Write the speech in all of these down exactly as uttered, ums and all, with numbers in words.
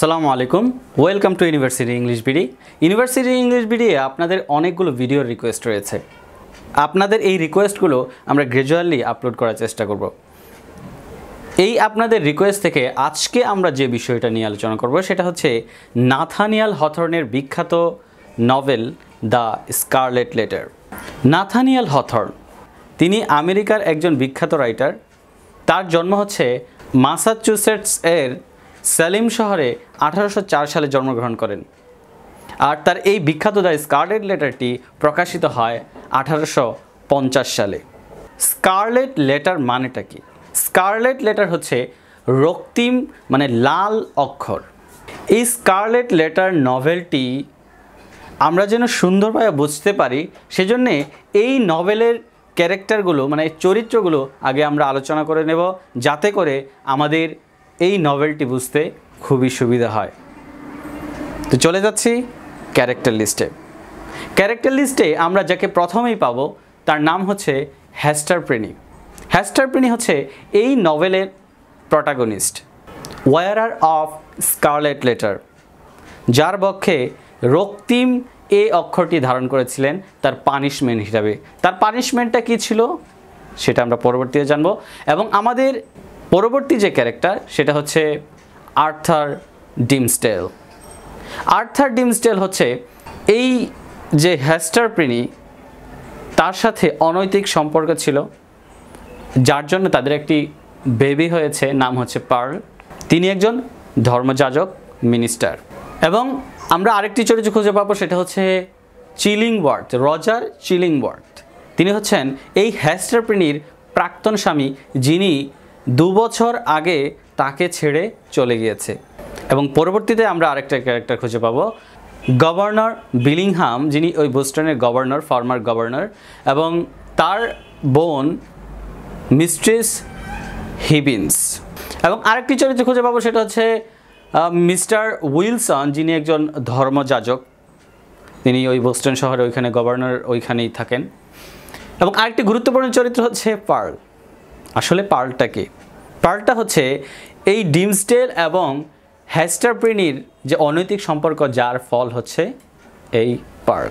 আসসালামু আলাইকুম, welcome to university English BD. University English BD এ আপনাদের অনেকগুলো ভিডিওর রিকোয়েস্ট রয়েছে। আপনাদের এই রিকোয়েস্টগুলো আমরা গ্র্যাজুয়ালি আপলোড করার চেষ্টা করব। এই আপনাদের রিকোয়েস্ট থেকে আজকে আমরা যে বিষয়টা নিয়ে আলোচনা করব সেটা হচ্ছে নাথানিয়াল হথর্নের বিখ্যাত novel the scarlet letter. Nathaniel Hawthorne তিনি আমেরিকার একজন বিখ্যাত রাইটার। তার জন্ম হচ্ছে ম্যাসাচুসেটস এর সালেম শহরে আঠারোশো চার সালে জন্মগ্রহণ করেন। আর তার এই বিখ্যাত দ্য স্কারলেট লেটারটি প্রকাশিত হয় আঠারোশো পঞ্চাশ সালে। স্কারলেট লেটার মানেটা কি? স্কারলেট লেটার হচ্ছে রক্তিম মানে লাল অক্ষর। এই স্কারলেট লেটার নভেলটি আমরা যেন সুন্দরভাবে বুঝতে পারি সেজন্যে এই নভেলের ক্যারেক্টারগুলো মানে চরিত্রগুলো আগে আমরা আলোচনা করে নেব, যাতে করে আমাদের এই নভেলটি বুঝতে খুবই সুবিধা হয়। তো চলে যাচ্ছি ক্যারেক্টার লিস্টে। ক্যারেক্টার লিস্টে আমরা যাকে প্রথমেই পাবো তার নাম হচ্ছে হেস্টার প্রেনি। হেস্টার প্রেনি হচ্ছে এই নভেলের protagonist, wearer of scarlet letter, যার পক্ষে রক্তিম এই অক্ষরটি ধারণ করেছিলেন তার পানিশমেন্ট হিসাবে। তার পানিশমেন্টটা কী ছিল সেটা আমরা পরবর্তীতে জানবো। এবং আমাদের পরবর্তী যে ক্যারেক্টার সেটা হচ্ছে আর্থার ডিমসডেল। আর্থার ডিমসডেল হচ্ছে এই যে হেস্টার প্রেনি তার সাথে অনৈতিক সম্পর্ক ছিল, যার জন্য তাদের একটি বেবি হয়েছে, নাম হচ্ছে পার্ল। তিনি একজন ধর্মযাজক মিনিস্টার। এবং আমরা আরেকটি চরিত্র খুঁজে পাবো, সেটা হচ্ছে চিলিংওয়ার্থ, রজার চিলিংওয়ার্থ। তিনি হচ্ছেন এই হেস্টার প্রেনির প্রাক্তন স্বামী, যিনি দু বছর আগে তাকে ছেড়ে চলে গিয়েছে। এবং পরবর্তীতে আমরা আরেকটা ক্যারেক্টার খুঁজে পাবো, গভর্নর বিলিংহাম, যিনি ওই বোস্টনের গভর্নর, ফর্মার গভর্নর, এবং তার বোন মিস্ট্রেস হিবিন্স। এবং আরেকটি চরিত্র খুঁজে পাবো, সেটা হচ্ছে মিস্টার উইলসন, যিনি একজন ধর্মযাজক। তিনি ওই বোস্টন শহরে ওইখানে গভর্নর ওইখানেই থাকেন। এবং আরেকটি গুরুত্বপূর্ণ চরিত্র হচ্ছে পার্ল। আসলে পার্লটা কি? পার্লটা হচ্ছে এই ডিমসডেল এবং হেস্টার প্রেনির যে অনৈতিক সম্পর্ক, যার ফল হচ্ছে এই পার্ল।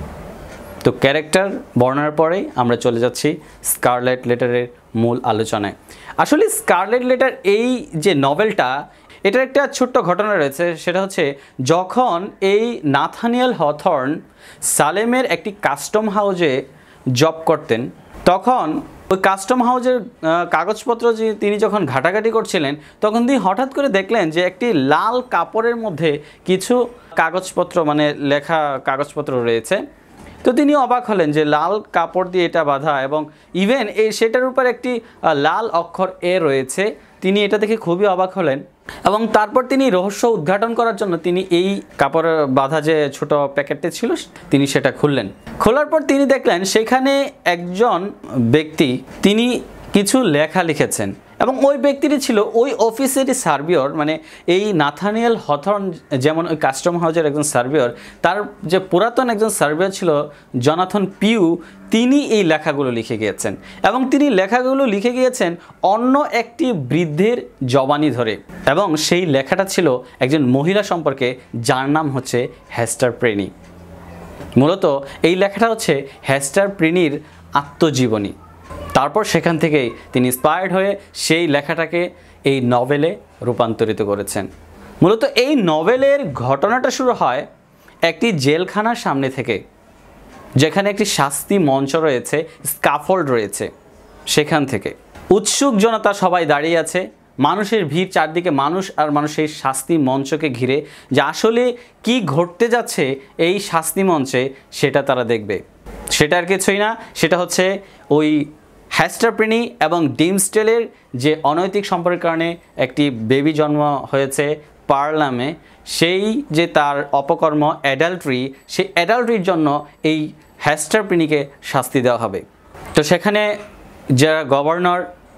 তো ক্যারেক্টার বর্ণনার পরেই আমরা চলে যাচ্ছি স্কারলেট লেটারের মূল আলোচনায়। আসলে স্কারলেট লেটার এই যে নভেলটা, এটার একটা ছোট্ট ঘটনা রয়েছে। সেটা হচ্ছে যখন এই নাথানিয়াল হথর্ন সালেমের একটি কাস্টম হাউজে জব করতেন, তখন ওই কাস্টম হাউজের কাগজপত্র যে তিনি যখন ঘাটাঘাটি করছিলেন, তখন তিনি হঠাৎ করে দেখলেন যে একটি লাল কাপড়ের মধ্যে কিছু কাগজপত্র মানে লেখা কাগজপত্র রয়েছে। তো তিনি অবাক হলেন যে লাল কাপড় দিয়ে এটা বাঁধা, এবং ইভেন এই সেটার উপর একটি লাল অক্ষর এ রয়েছে। তিনি এটা দেখে খুবই অবাক হলেন এবং তারপর তিনি রহস্য উদ্ঘাটন করার জন্য তিনি এই কাপড়ের বাঁধা যে ছোট প্যাকেটটি ছিল তিনি সেটা খুললেন। খোলার পর তিনি দেখলেন সেখানে একজন ব্যক্তি তিনি কিছু লেখা লিখেছেন, এবং ওই ব্যক্তিটি ছিল ওই অফিসেরই সার্ভিয়র, মানে এই নাথানিয়াল হথর্ন যেমন ওই কাস্টম হাউজের একজন সার্ভিয়র, তার যে পুরাতন একজন সার্ভিয়র ছিল জনাথন পিউ, তিনি এই লেখাগুলো লিখে গিয়েছেন। এবং তিনি লেখাগুলো লিখে গিয়েছেন অন্য একটি বৃদ্ধের জবানি ধরে, এবং সেই লেখাটা ছিল একজন মহিলা সম্পর্কে, যার নাম হচ্ছে হেস্টার প্রেনি। মূলত এই লেখাটা হচ্ছে হেস্টার প্রেনির আত্মজীবনী। তারপর সেখান থেকেই তিনি ইন্সপায়ার্ড হয়ে সেই লেখাটাকে এই নভেলে রূপান্তরিত করেছেন। মূলত এই নভেলের ঘটনাটা শুরু হয় একটি জেলখানার সামনে থেকে, যেখানে একটি শাস্তি মঞ্চ রয়েছে, স্কাফোল্ড রয়েছে। সেখান থেকে উৎসুক জনতা সবাই দাঁড়িয়ে আছে, মানুষের ভিড় চারদিকে, মানুষ আর মানুষ এই শাস্তি মঞ্চকে ঘিরে। যে আসলে কি ঘটতে যাচ্ছে এই শাস্তি মঞ্চে সেটা তারা দেখবে। সেটা আর কিছুই না, সেটা হচ্ছে ওই হেস্টার প্রেনি এবং ডিমসডেলের যে অনৈতিক সম্পর্কের কারণে একটি বেবি জন্ম হয়েছে পার্ল নামে, সেই যে তার অপকর্ম অ্যাডাল্ট্রি, সেই অ্যাডাল্ট্রির জন্য এই হেস্টার প্রেনিকে শাস্তি দেওয়া হবে। তো সেখানে যারা গভর্নর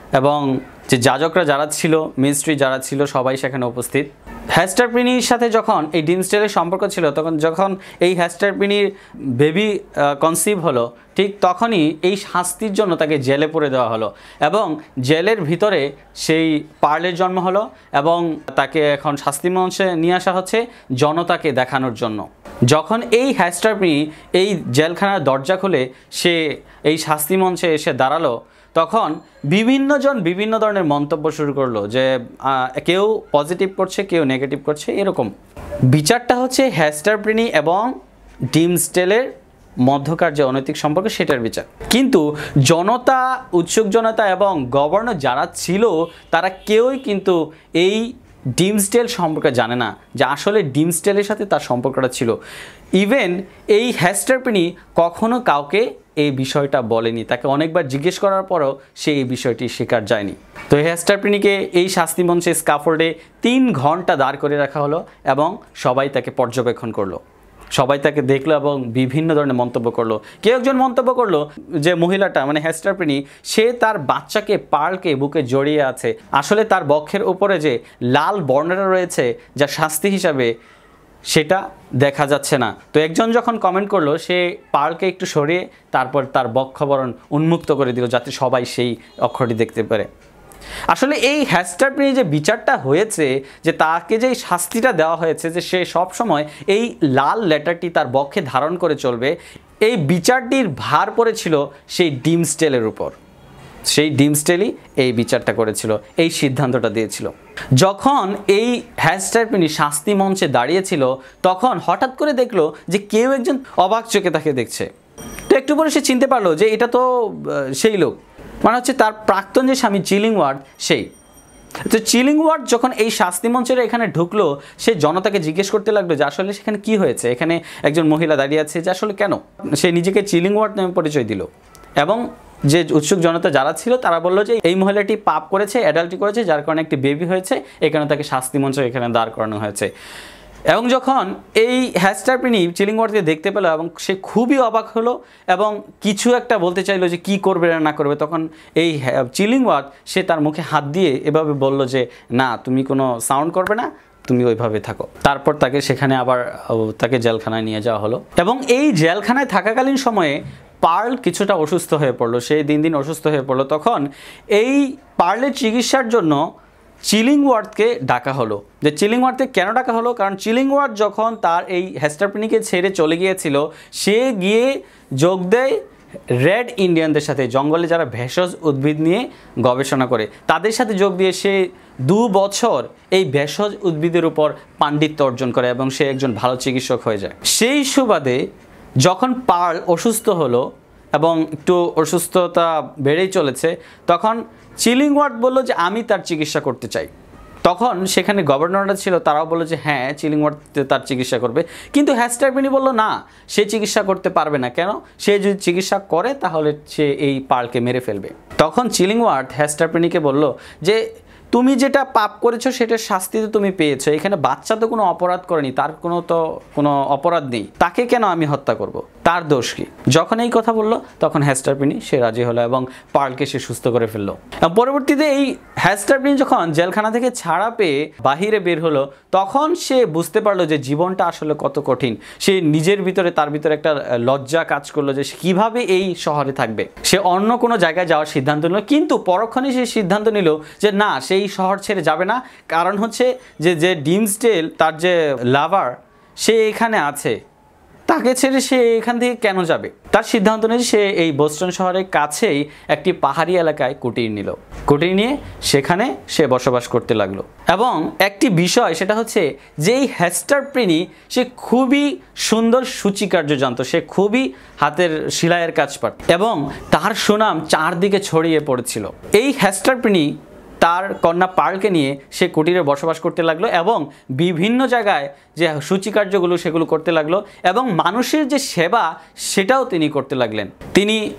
এবং যে যাজকরা যারা ছিল, মিস্ট্রি যারা ছিল, সবাই সেখানে উপস্থিত। হ্যাস্টার প্রিনির সাথে যখন এই ডিমসডেলের সম্পর্ক ছিল, তখন যখন এই হ্যাস্টার প্রিনির বেবি কনসিভ হলো, ঠিক তখনই এই শাস্তির জন্য তাকে জেলে পুরে দেওয়া হলো এবং জেলের ভিতরে সেই পার্লের জন্ম হলো এবং তাকে এখন শাস্তি মঞ্চে নিয়ে আসা হচ্ছে জনতাকে দেখানোর জন্য। যখন এই হ্যাস্টার প্রিনি এই জেলখানার দরজা খুলে সে এই শাস্তি মঞ্চে এসে দাঁড়ালো, তখন বিভিন্নজন বিভিন্ন ধরনের মন্তব্য শুরু করলো যে কেউ পজিটিভ করছে, কেউ নেগেটিভ করছে। এরকম বিচারটা হচ্ছে হ্যাস্টার প্রিনি এবং ডিমসডেলের মধ্যকার যে অনৈতিক সম্পর্ক, সেটার বিচার। কিন্তু জনতা, উৎসুক জনতা এবং গভর্নর যারা ছিল, তারা কেউই কিন্তু এই ডিমসডেল সম্পর্কে জানে না যে আসলে ডিমসডেলের সাথে তার সম্পর্কটা ছিল। ইভেন এই হ্যাস্টার প্রিনি কখনো কাউকে এই বিষয়টা বলেনি, তাকে অনেকবার জিজ্ঞেস করার পরও সে এই বিষয়টি স্বীকার যায়নি। তো হ্যাস্টার প্রিনিকে এই শাস্তি মঞ্চে স্কাফোল্ডে তিন ঘন্টা দাঁড় করে রাখা হলো এবং সবাই তাকে পর্যবেক্ষণ করলো, সবাই তাকে দেখলো এবং বিভিন্ন ধরনের মন্তব্য করলো। কেউ একজন মন্তব্য করলো যে মহিলাটা মানে হ্যাস্টার প্রিনি, সে তার বাচ্চাকে, পার্লকে বুকে জড়িয়ে আছে, আসলে তার বক্ষের উপরে যে লাল বর্ণটা রয়েছে যা শাস্তি হিসাবে, সেটা দেখা যাচ্ছে না। তো একজন যখন কমেন্ট করলো, সে পার্লকে একটু সরিয়ে তারপর তার বক্ষবরণ উন্মুক্ত করে দিল যাতে সবাই সেই অক্ষরটি দেখতে পারে। আসলে এই হ্যাস্টার প্রিনি যে বিচারটা হয়েছে, যে তাকে যে শাস্তিটা দেওয়া হয়েছে যে সে সব সময় এই লাল লেটারটি তার বক্ষে ধারণ করে চলবে, এই বিচারটির ভার পড়েছিল সেই ডিমসডেলের উপর। সেই ডিমসডেলই এই বিচারটা করেছিল, এই সিদ্ধান্তটা দিয়েছিল। যখন এই হ্যাস্টার প্রিনি শাস্তি মঞ্চে দাঁড়িয়েছিল, তখন হঠাৎ করে দেখলো যে কেউ একজন অবাক চোখে তাকে দেখছে। তো একটু পরে সে চিনতে পারলো যে এটা তো সেই লোক, মানে হচ্ছে তার প্রাক্তন যে স্বামী চিলিংওয়ার্থ, সেই। তো চিলিংওয়ার্থ যখন এই শাস্তি মঞ্চের এখানে ঢুকলো, সে জনতাকে জিজ্ঞেস করতে লাগলো যে আসলে সেখানে কি হয়েছে, এখানে একজন মহিলা দাঁড়িয়ে আছে, যে আসলে কেন। সে নিজেকে চিলিংওয়ার্থ নামে পরিচয় দিল এবং যে উৎসুক জনতা যারা ছিল তারা বললো যে এই মহিলাটি পাপ করেছে, অ্যাডাল্টি করেছে, যার কারণে একটি বেবি হয়েছে, এখানে তাকে শাস্তি মঞ্চে এখানে দাঁড় করানো হয়েছে। এবং যখন এই হ্যাস্টার প্রিনি চিলিংওয়ার্থকে দেখতে পেল এবং সে খুবই অবাক হলো এবং কিছু একটা বলতে চাইলো যে কি করবে না করবে, তখন এই চিলিংওয়ার্থ সে তার মুখে হাত দিয়ে এভাবে বলল যে না, তুমি কোনো সাউন্ড করবে না, তুমি ওইভাবে থাকো। তারপর তাকে সেখানে আবার তাকে জেলখানায় নিয়ে যাওয়া হলো এবং এই জেলখানায় থাকাকালীন সময়ে পার্ল কিছুটা অসুস্থ হয়ে পড়লো, সে দিন দিন অসুস্থ হয়ে পড়লো। তখন এই পার্লের চিকিৎসার জন্য চিলিংওয়ার্থকে ডাকা হলো। যে চিলিংওয়ার্থকে কেন ডাকা হলো, কারণ চিলিংওয়ার্থ যখন তার এই হ্যাস্টার প্রিনিকে ছেড়ে চলে গিয়েছিল, সে গিয়ে যোগ দেয় রেড ইন্ডিয়ানদের সাথে, জঙ্গলে যারা ভেষজ উদ্ভিদ নিয়ে গবেষণা করে, তাদের সাথে যোগ দিয়ে সে দু বছর এই ভেষজ উদ্ভিদের উপর পাণ্ডিত্য অর্জন করে এবং সে একজন ভালো চিকিৎসক হয়ে যায়। সেই সুবাদে যখন পার্ল অসুস্থ হলো এবং একটু অসুস্থতা বেড়েই চলেছে, তখন চিলিংওয়ার্থ বলল যে আমি তার চিকিৎসা করতে চাই। তখন সেখানে গভর্নররা ছিল, তারাও বললো যে হ্যাঁ, চিলিংওয়ার্থ তার চিকিৎসা করবে। কিন্তু হ্যাস্টার প্রিনি বললো না, সে চিকিৎসা করতে পারবে না। কেন? সে যদি চিকিৎসা করে তাহলে সে এই পার্লকে মেরে ফেলবে। তখন চিলিংওয়ার্থ হ্যাস্টার প্রিনিকে বলল যে তুমি যেটা পাপ করেছো সেটার শাস্তি তো তুমি পেয়েছো, এখানে বাচ্চা তো কোনো অপরাধ করেনি, তার কোনো তো কোনো অপরাধ নেই, তাকে কেন আমি হত্যা করব, তার দোষ কি? যখন এই কথা বললো তখন হ্যাস্টার প্রিনি সে রাজি হলো এবং পার্লকে সে সুস্থ করে ফেললো। পরবর্তীতে এই হ্যাস্টার প্রিনি যখন জেলখানা থেকে ছাড়া পেয়ে বাহিরে বের হলো, তখন সে বুঝতে পারলো যে জীবনটা আসলে কত কঠিন। সে নিজের ভিতরে, তার ভিতরে একটা লজ্জা কাজ করলো যে কিভাবে এই শহরে থাকবে। সে অন্য কোনো জায়গায় যাওয়ার সিদ্ধান্ত নিল, কিন্তু পরক্ষণে সে সিদ্ধান্ত নিল যে না, সে এই শহর ছেড়ে যাবে না। কারণ হচ্ছে যে যে ডিমসডেল তার যে লাভার, সে এখানে আছে, তাকে ছেড়ে সে এখান থেকে কেন যাবে? তার সিদ্ধান্ত নিয়ে সে এই বোস্টন শহরের কাছেই একটি পাহাড়ি এলাকায় কুটির নিল। কুটির নিয়ে সেখানে সে বসবাস করতে লাগলো। এবং একটি বিষয় সেটা হচ্ছে যে এই হ্যাস্টার প্রিনি সে খুবই সুন্দর সূচিকার্য জানত, সে খুবই হাতের সেলাইয়ের কাজ পারত এবং তার সুনাম চারদিকে ছড়িয়ে পড়েছিল। এই হ্যাস্টার প্রিনি তার কন্যা পার্লকে নিয়ে সে কুটিরে বসবাস করতে লাগলো এবং বিভিন্ন জায়গায় যে সূচিকার্যগুলো সেগুলো করতে লাগলো এবং মানুষের যে সেবা সেটাও তিনি করতে লাগলেন। তিনি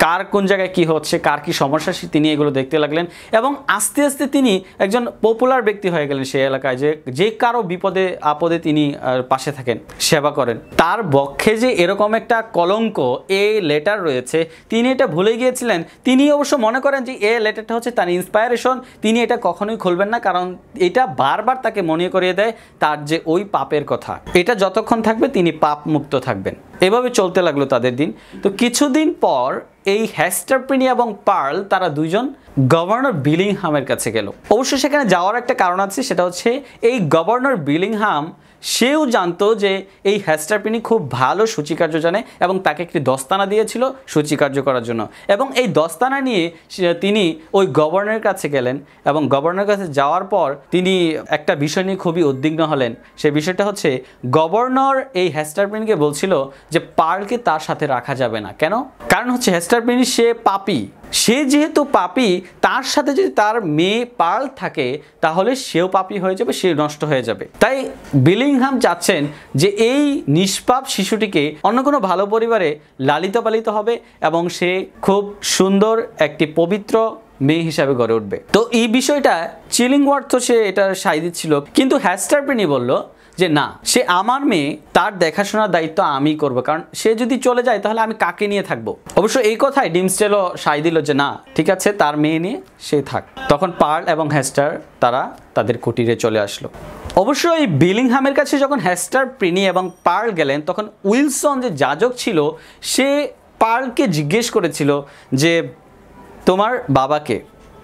কার কোন জায়গায় কি হচ্ছে, কার কি সমস্যা, তিনি এগুলো দেখতে লাগলেন এবং আস্তে আস্তে তিনি একজন পপুলার ব্যক্তি হয়ে গেলেন সেই এলাকায়, যে যে কারো বিপদে আপদে তিনি পাশে থাকেন, সেবা করেন। তার বক্ষে যে এরকম একটা কলঙ্ক এ লেটার রয়েছে তিনি এটা ভুলে গিয়েছিলেন। তিনি অবশ্য মনে করেন যে এ লেটারটা হচ্ছে তার ইন্সপায়ারেশন, তিনি এটা কখনোই খুলবেন না, কারণ এটা বারবার তাকে মনে করিয়ে দেয় তার যে ওই পাপের কথা। এটা যতক্ষণ থাকবে তিনি পাপ মুক্ত থাকবেন। এভাবে চলতে লাগলো তাদের দিন। তো কিছুদিন পর এই হেস্টার প্রিনি এবং পার্ল তারা দুইজন গভর্নর বিলিংহামের কাছে গেল। অবশ্য সেখানে যাওয়ার একটা কারণ আছে, সেটা হচ্ছে এই গভর্নর বিলিংহাম সেও জানতো যে এই হেস্টার প্রিনি খুব ভালো সূচিকার্য জানে এবং তাকে একটি দস্তানা দিয়েছিল সূচিকার্য করার জন্য, এবং এই দস্তানা নিয়ে তিনি ওই গভর্নরের কাছে গেলেন এবং গভর্নরের কাছে যাওয়ার পর তিনি একটা বিষয় নিয়ে খুবই উদ্বিগ্ন হলেন। সেই বিষয়টা হচ্ছে গভর্নর এই হেস্টার প্রিনিকে বলছিল যে পার্লকে তার সাথে রাখা যাবে না। কেন? কারণ হচ্ছে হেস্টার প্রিনি সে পাপী, সে যেহেতু পাপী, তার সাথে যদি তার মেয়ে পার্ল থাকে তাহলে সেও পাপী হয়ে যাবে, সে নষ্ট হয়ে যাবে। তাই বিলিংহাম চাচ্ছেন যে এই নিষ্পাপ শিশুটিকে অন্য কোনো ভালো পরিবারে লালিত পালিত হবে এবং সে খুব সুন্দর একটি পবিত্র মেয়ে হিসাবে গড়ে উঠবে। তো এই বিষয়টা চিলিংওয়ার্থ তো সে এটা সাই দিচ্ছিল, কিন্তু হেস্টার প্রিনি বলল যে না, সে আমার মেয়ে, তার দেখাশোনার দায়িত্ব আমি করব, কারণ সে যদি চলে যায় তাহলে আমি কাকে নিয়ে থাকবো। অবশ্য এই কথায় ডিমস্টেলও সাই দিল যে না, ঠিক আছে, তার মেয়ে নিয়ে সে থাক। তখন পার্ল এবং হেস্টার তারা তাদের কুটিরে চলে আসলো। অবশ্য এই বিলিংহামের কাছে যখন হেস্টার প্রিনি এবং পার্ল গেলেন তখন উইলসন যে যাজক ছিল সে পার্লকে জিজ্ঞেস করেছিল যে তোমার বাবাকে।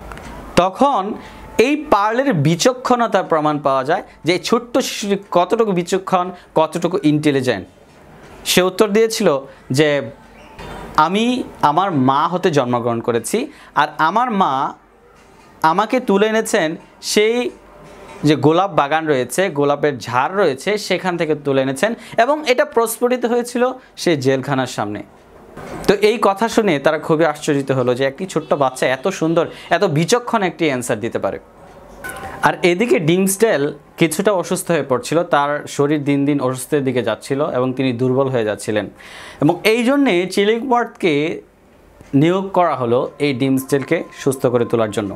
তখন এই পার্লের বিচক্ষণতার প্রমাণ পাওয়া যায় যে ছোট্ট শিশুটি কতটুকু বিচক্ষণ, কতটুকু ইন্টেলিজেন্ট। সে উত্তর দিয়েছিল যে আমি আমার মা হতে জন্মগ্রহণ করেছি, আর আমার মা আমাকে তুলে এনেছেন সেই যে গোলাপ বাগান রয়েছে, গোলাপের ঝাড় রয়েছে, সেখান থেকে তুলে এনেছেন এবং এটা প্রস্ফুটিত হয়েছিল সেই জেলখানার সামনে। তো এই কথা শুনে তারা খুবই আশ্চর্যিত হলো যে একটি ছোট্ট বাচ্চা এত সুন্দর, এত বিচক্ষণ একটি অ্যান্সার দিতে পারে। আর এদিকে ডিমস্টেল কিছুটা অসুস্থ হয়ে পড়ছিল, তার শরীর দিন দিন অসুস্থের দিকে যাচ্ছিল এবং তিনি দুর্বল হয়ে যাচ্ছিলেন, এবং এই জন্যে চিলিংওয়ার্থকে নিয়োগ করা হলো এই ডিমস্টেলকে সুস্থ করে তোলার জন্য।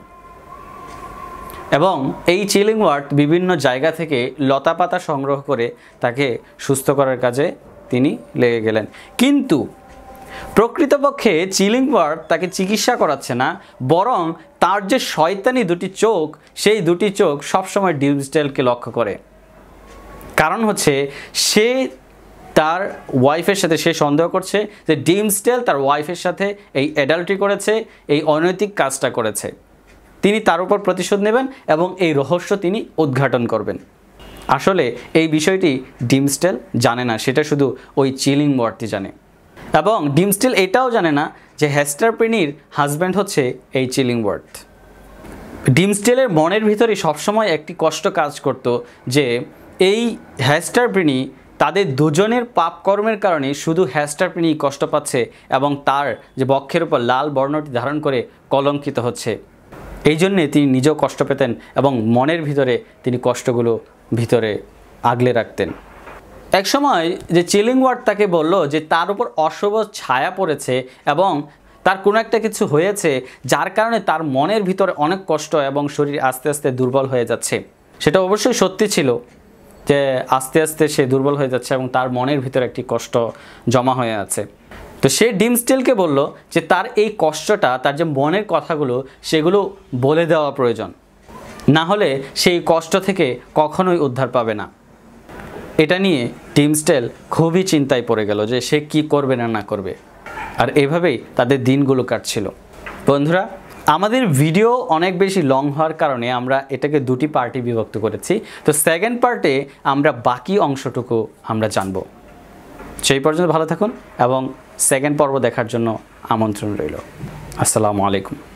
এবং এই চিলিংওয়ার্থ বিভিন্ন জায়গা থেকে লতাপাতা সংগ্রহ করে তাকে সুস্থ করার কাজে তিনি লেগে গেলেন। কিন্তু প্রকৃতপক্ষে চিলিংওয়ার্থ তাকে চিকিৎসা করাচ্ছে না, বরং তার যে শয়তানি দুটি চোখ, সেই দুটি চোখ সবসময় ডিমস্টেলকে লক্ষ্য করে। কারণ হচ্ছে সে তার ওয়াইফের সাথে সে সন্দেহ করছে যে ডিমস্টেল তার ওয়াইফের সাথে এই অ্যাডাল্ট্রি করেছে, এই অনৈতিক কাজটা করেছে। তিনি তার উপর প্রতিশোধ নেবেন এবং এই রহস্য তিনি উদ্ঘাটন করবেন। আসলে এই বিষয়টি ডিমস্টেল জানে না, সেটা শুধু ওই চিলিংওয়ার্থই জানে। এবং ডিমস্টেল এটাও জানে না যে হেস্টার প্রিনির হাজব্যান্ড হচ্ছে এই চিলিংওয়ার্থ। ডিমস্টেলের মনের ভিতরে সবসময় একটি কষ্ট কাজ করত যে এই হেস্টার প্রিনি তাদের দুজনের পাপ কর্মের কারণে শুধু হেস্টার প্রিনি কষ্ট পাচ্ছে এবং তার যে বক্ষের উপর লাল বর্ণটি ধারণ করে কলঙ্কিত হচ্ছে। এই জন্যে তিনি নিজেও কষ্ট পেতেন এবং মনের ভিতরে তিনি কষ্টগুলো ভিতরে আগলে রাখতেন। এক সময় যে চিলিংওয়ার্থ তাকে বলল যে তার উপর অশুভ ছায়া পড়েছে এবং তার কোনো একটা কিছু হয়েছে যার কারণে তার মনের ভিতরে অনেক কষ্ট এবং শরীর আস্তে আস্তে দুর্বল হয়ে যাচ্ছে। সেটা অবশ্যই সত্যি ছিল যে আস্তে আস্তে সে দুর্বল হয়ে যাচ্ছে এবং তার মনের ভিতরে একটি কষ্ট জমা হয়ে আছে। তো সে ডিমস্টেলকে বলল যে তার এই কষ্টটা, তার যে মনের কথাগুলো, সেগুলো বলে দেওয়া প্রয়োজন, না হলে সেই কষ্ট থেকে কখনোই উদ্ধার পাবে না। এটা নিয়ে ডিমস্টেল খুবই চিন্তায় পড়ে গেল যে সে কি করবে না না করবে। আর এভাবেই তাদের দিনগুলো কাটছিল। বন্ধুরা, আমাদের ভিডিও অনেক বেশি লং হওয়ার কারণে আমরা এটাকে দুটি পার্টে বিভক্ত করেছি। তো সেকেন্ড পার্টে আমরা বাকি অংশটুকু আমরা জানব। সেই পর্যন্ত ভালো থাকুন এবং সেকেন্ড পর্ব দেখার জন্য আমন্ত্রণ রইল। আসসালামু আলাইকুম।